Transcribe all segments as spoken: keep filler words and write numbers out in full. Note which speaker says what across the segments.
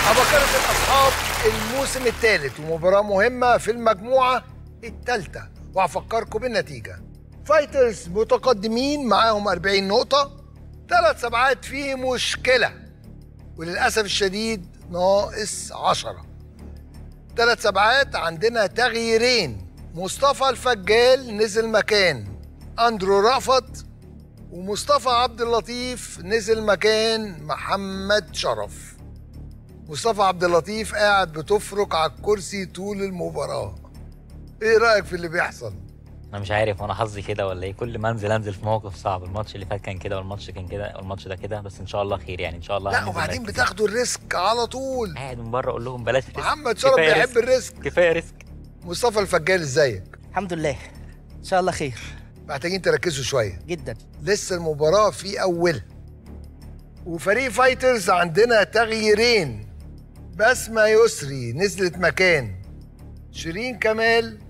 Speaker 1: عباقرة الأصحاب الموسم الثالث ومباراة مهمة في المجموعة الثالثة، وهفكركم بالنتيجة. فايترز متقدمين معاهم أربعين نقطة، ثلاث سبعات فيه مشكلة، وللأسف الشديد ناقص عشرة. ثلاث سبعات عندنا تغييرين، مصطفى الفجال نزل مكان أندرو رأفت، ومصطفى عبد اللطيف نزل مكان محمد شرف. مصطفى عبد اللطيف قاعد بتفرك على الكرسي طول المباراة. ايه رأيك في اللي بيحصل؟
Speaker 2: انا مش عارف، وانا حظي كده ولا ايه؟ كل ما انزل انزل في موقف صعب. الماتش اللي فات كان كده، والماتش كان كده، والماتش ده كده، بس ان شاء الله خير يعني، ان شاء الله.
Speaker 1: لا وبعدين بتاخدوا الريسك على طول.
Speaker 2: قاعد من بره اقول لهم بلاش ريسك.
Speaker 1: محمد شرف بيحب الريسك.
Speaker 2: كفايه ريسك.
Speaker 1: مصطفى الفجال ازيك؟
Speaker 3: الحمد لله، ان شاء الله خير.
Speaker 1: محتاجين تركزوا شويه
Speaker 3: جدا.
Speaker 1: لسه المباراه في اولها، وفريق فايترز عندنا تغييرين. بسمة يسري نزلت مكان شيرين كمال،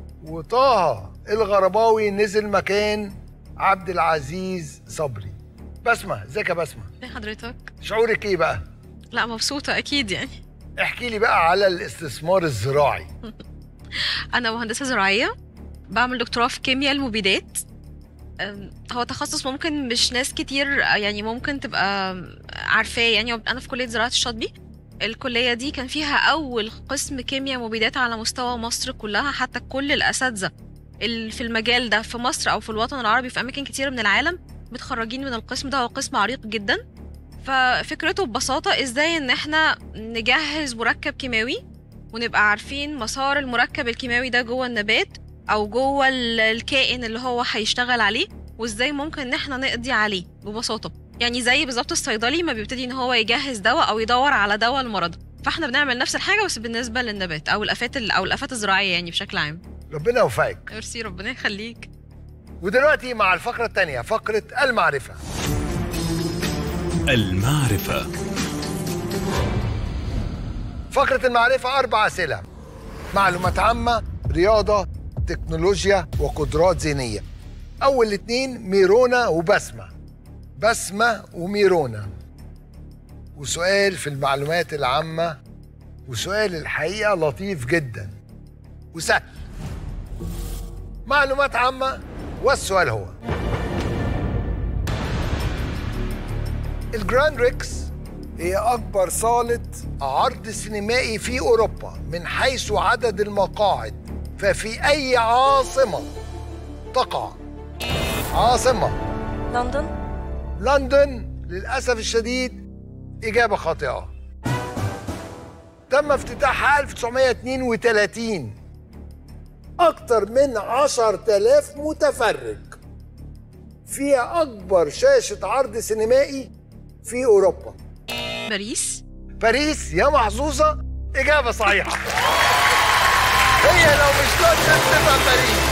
Speaker 1: وطه الغرباوي نزل مكان عبد العزيز صبري. بسمة، ازيك يا بسمة؟
Speaker 4: ايه حضرتك؟
Speaker 1: شعورك ايه بقى؟
Speaker 4: لا مبسوطة أكيد يعني.
Speaker 1: احكي لي بقى على الاستثمار الزراعي.
Speaker 4: أنا مهندسة زراعية، بعمل دكتوراه في كيمياء المبيدات. هو تخصص ممكن مش ناس كتير يعني ممكن تبقى عارفاه يعني. أنا في كلية زراعة الشاطبي. الكلية دي كان فيها أول قسم كيمياء مبيدات على مستوى مصر كلها، حتى كل الأساتذة اللي في المجال ده في مصر أو في الوطن العربي في أماكن كتير من العالم متخرجين من القسم ده. هو قسم عريق جدا. ففكرته ببساطة إزاي إن إحنا نجهز مركب كيماوي ونبقى عارفين مسار المركب الكيماوي ده جوه النبات أو جوه الكائن اللي هو هيشتغل عليه، وإزاي ممكن إن إحنا نقضي عليه ببساطة. يعني زي بالظبط الصيدلي ما بيبتدي إن هو يجهز دواء أو يدور على دواء المرض، فإحنا بنعمل نفس الحاجة بس بالنسبة للنبات أو الآفات أو الآفات الزراعية يعني بشكل عام.
Speaker 1: ربنا يوفقك.
Speaker 4: ميرسي، ربنا يخليك.
Speaker 1: ودلوقتي مع الفقرة الثانية، فقرة المعرفة.
Speaker 5: المعرفة.
Speaker 1: فقرة المعرفة أربع أسئلة: معلومات عامة، رياضة، تكنولوجيا، وقدرات ذهنية. أول اتنين ميرونا وبسمة. بسمة وميرونا. وسؤال في المعلومات العامة، وسؤال الحقيقة لطيف جدا وسهل. معلومات عامة، والسؤال هو: الجراند ريكس هي أكبر صالة عرض سينمائي في أوروبا من حيث عدد المقاعد، ففي أي عاصمة تقع؟ عاصمة.
Speaker 6: لندن.
Speaker 1: لندن للأسف الشديد إجابة خاطئة. تم افتتاحها ألف وتسعمائة واثنين وثلاثين. أكثر من عشرة آلاف متفرج. فيها أكبر شاشة عرض سينمائي في أوروبا.
Speaker 4: باريس.
Speaker 1: باريس يا محظوظة، إجابة صحيحة. هي لو مش لندن تبقى باريس.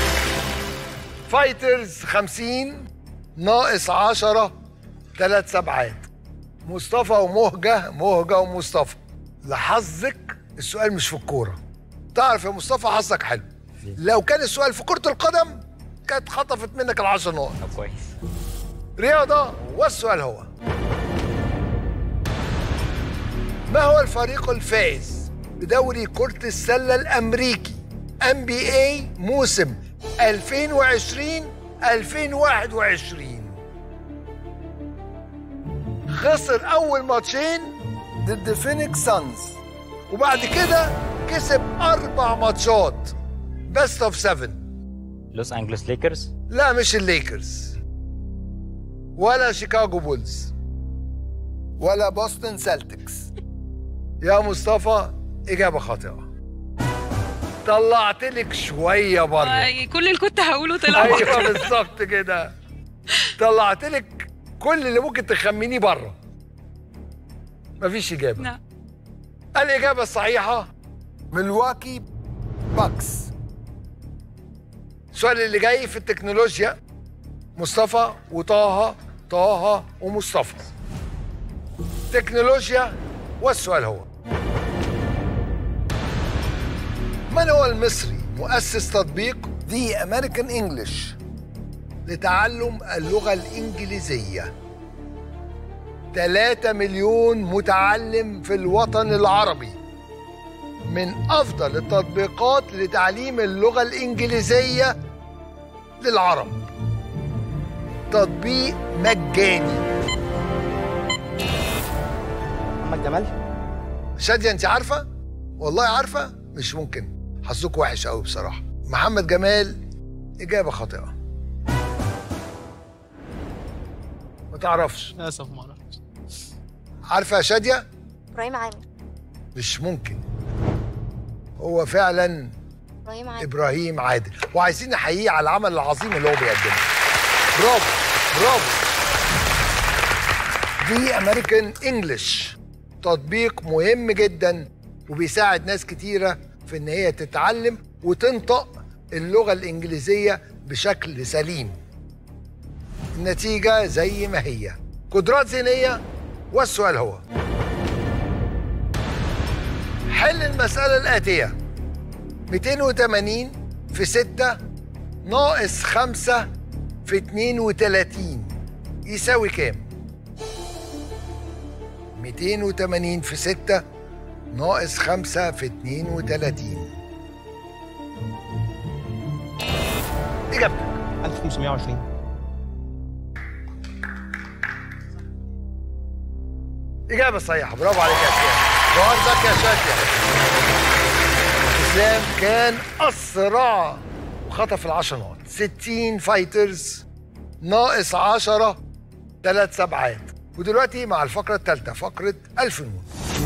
Speaker 1: فايترز خمسين ناقص عشرة، ثلاث سبعات. مصطفى ومهجة، مهجة ومصطفى. لحظك السؤال مش في الكورة. تعرف يا مصطفى حظك حلو. لو كان السؤال في كرة القدم كانت خطفت منك العشر نقط.
Speaker 2: طب كويس.
Speaker 1: رياضة، والسؤال هو: ما هو الفريق الفائز بدوري كرة السلة الأمريكي إن بي إيه موسم ألفين وعشرين ألفين وواحد وعشرين؟ خسر أول ماتشين ضد فينيكس سانز، وبعد كده كسب أربع ماتشات بيست أوف سفن.
Speaker 2: لوس أنجلوس ليكرز؟
Speaker 1: لا مش الليكرز، ولا شيكاغو بولز، ولا بوسطن سلتكس. يا مصطفى إجابة خاطئة. طلعت لك شوية بره.
Speaker 4: كل اللي كنت هقوله طلع بره.
Speaker 1: أيوة بالظبط كده. طلعت لك كل اللي ممكن تخمنيه بره. مفيش إجابة.
Speaker 4: لا.
Speaker 1: الإجابة الصحيحة ميلواكي باكس. السؤال اللي جاي في التكنولوجيا، مصطفى وطه، طه ومصطفى. تكنولوجيا، والسؤال هو: من هو المصري مؤسس تطبيق The American English؟ لتعلم اللغة الإنجليزية. ثلاثة مليون متعلم في الوطن العربي، من أفضل التطبيقات لتعليم اللغة الإنجليزية للعرب. تطبيق مجاني.
Speaker 3: محمد جمال.
Speaker 1: شادية أنت عارفة؟ والله عارفة؟ مش ممكن، حظك وحش قوي بصراحة. محمد جمال إجابة خاطئة. ما تعرفش.
Speaker 5: للاسف ما اعرفش.
Speaker 1: عارفة يا شادية؟
Speaker 6: ابراهيم عامر.
Speaker 1: مش ممكن، هو فعلا
Speaker 6: ابراهيم عامر.
Speaker 1: إبراهيم عادل، وعايزين نحييه على العمل العظيم اللي هو بيقدمه. برافو برافو. دي أمريكان إنجلش، تطبيق مهم جدا وبيساعد ناس كتيرة في إن هي تتعلم وتنطق اللغة الإنجليزية بشكل سليم. النتيجة زي ما هي، قدرات ذهنية، والسؤال هو: حل المسألة الآتية: مئتين وثمانين في ستة ناقص خمسة في اتنين وتلاتين يساوي كام؟ مئتين وثمانين في ستة ناقص خمسة في اتنين وتلاتين. إجابتك؟
Speaker 5: ألف وخمسمائة وعشرين.
Speaker 1: إجابة صحيحة، برافو عليك يا اسلام. جوهر زكي يا شادية. اسلام كان أسرع وخطف العشر نقط. ستين فايترز ناقص عشرة، ثلاث سبعات. ودلوقتي مع الفقرة الثالثة، فقرة الفنون.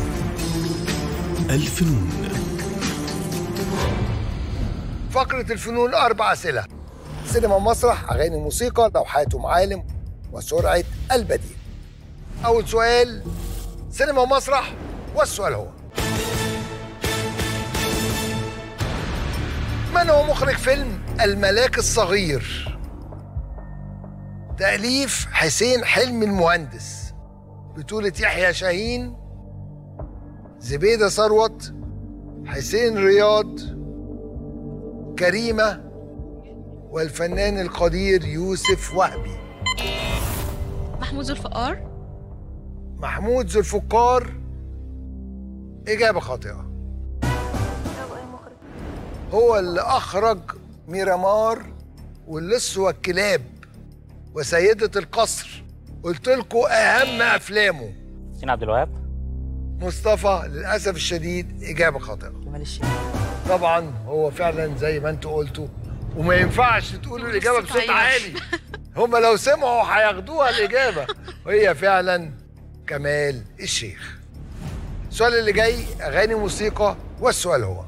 Speaker 7: الفنون.
Speaker 1: فقرة الفنون أربع أسئلة: سينما ومسرح، أغاني موسيقى، لوحات ومعالم، وسرعة البديهة. أول سؤال سينما ومسرح، والسؤال هو: من هو مخرج فيلم الملاك الصغير؟ تأليف حسين حلمي المهندس، بطولة يحيى شاهين، زبيدة ثروت، حسين رياض، كريمة، والفنان القدير يوسف وهبي.
Speaker 4: محمود ذو الفقار.
Speaker 1: محمود ذو الفقار. إجابة خاطئة. هو اللي أخرج ميرامار واللص والكلاب وسيدة القصر. قلت لكم أهم أفلامه.
Speaker 2: سين عبد الوهاب.
Speaker 1: مصطفى للأسف الشديد إجابة خاطئة.
Speaker 3: جمال الشيخ.
Speaker 1: طبعا هو فعلا زي ما انتوا قلتوا، وما ينفعش تقولوا الإجابة بصوت عالي. هم لو سمعوا هياخدوها الإجابة، وهي فعلا كمال الشيخ. السؤال اللي جاي أغاني موسيقى، والسؤال هو: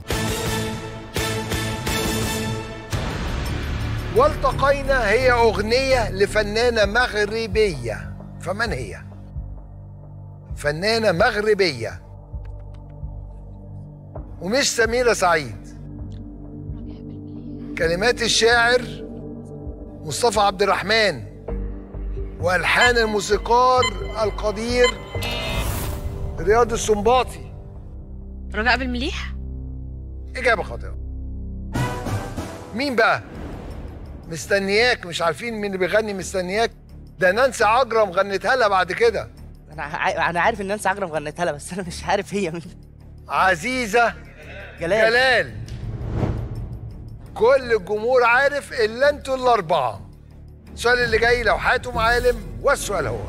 Speaker 1: والتقينا هي أغنية لفنانة مغربية، فمن هي؟ فنانة مغربية ومش سميرة سعيد. كلمات الشاعر مصطفى عبد الرحمن، وألحان الموسيقار القدير رياض السنباطي.
Speaker 4: رجاء بالمليح.
Speaker 1: إجابة خاطئة. مين بقى؟ مستنياك. مش عارفين مين اللي بيغني مستنياك؟ ده نانسي عجرم غنتها لها بعد كده.
Speaker 3: انا ع- انا عارف ان نانسي عجرم غنتها لها، بس انا مش عارف هي مين.
Speaker 1: عزيزة
Speaker 3: جلال.
Speaker 1: جلال. كل الجمهور عارف إلا انتوا الأربعة. السؤال اللي جاي لوحات ومعالم، والسؤال هو: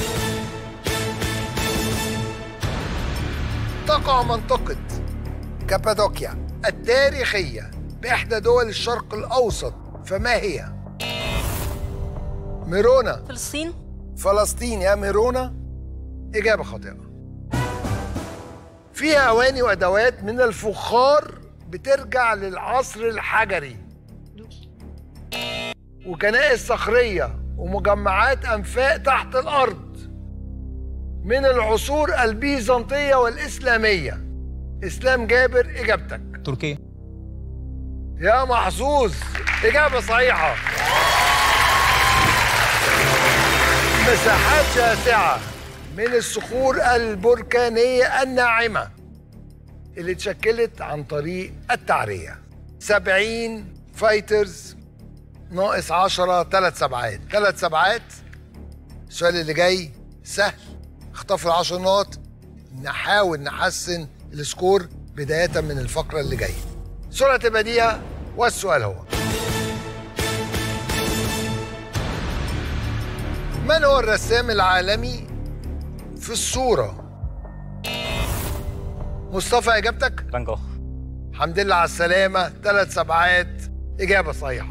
Speaker 1: تقع منطقة كابادوكيا التاريخية بإحدى دول الشرق الأوسط، فما هي؟ ميرونا.
Speaker 6: فلسطين.
Speaker 1: فلسطين يا ميرونا. إجابة خاطئة. فيها أواني وأدوات من الفخار بترجع للعصر الحجري، وكنائس صخرية ومجمعات أنفاق تحت الأرض من العصور البيزنطية والإسلامية. إسلام جابر. إجابتك؟
Speaker 5: تركيا.
Speaker 1: يا محظوظ، إجابة صحيحة. مساحات شاسعة من الصخور البركانية الناعمة اللي اتشكلت عن طريق التعرية. سبعين فايترز ناقص عشرة، ثلاث سبعات. ثلاث سبعات. السؤال اللي جاي سهل اخطف العشر نقط، نحاول نحسن السكور بداية من الفقرة اللي جاية. سرعة البديهة والسؤال هو: من هو الرسام العالمي في الصورة؟ مصطفى إجابتك؟
Speaker 2: فان جوخ.
Speaker 1: الحمد لله على السلامة، ثلاث سبعات، إجابة صحيحة.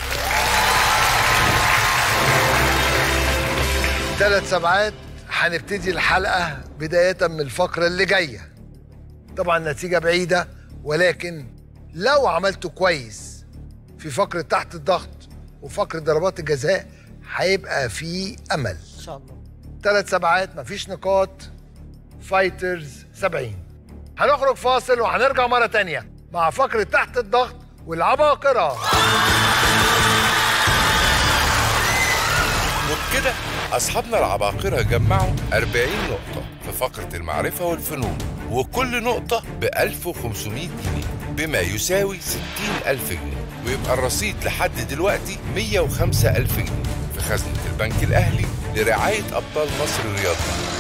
Speaker 1: ثلاث سبعات. هنبتدي الحلقة بداية من الفقرة اللي جاية. طبعا نتيجة بعيدة، ولكن لو عملتوا كويس في فقرة تحت الضغط وفقرة ضربات الجزاء هيبقى في أمل.
Speaker 3: ان شاء الله.
Speaker 1: ثلاث سبعات، مفيش نقاط. فايترز سبعين. هنخرج فاصل وهنرجع مرة تانية مع فقرة تحت الضغط والعباقرة.
Speaker 5: وبكده أصحابنا العباقرة جمعوا أربعين نقطة في فقرة المعرفة والفنون، وكل نقطة بألف وخمسمائة جنيه بما يساوي ستين ألف جنيه، ويبقى الرصيد لحد دلوقتي مية وخمسة ألف جنيه في خزنة البنك الأهلي لرعاية أبطال مصر الرياضيين.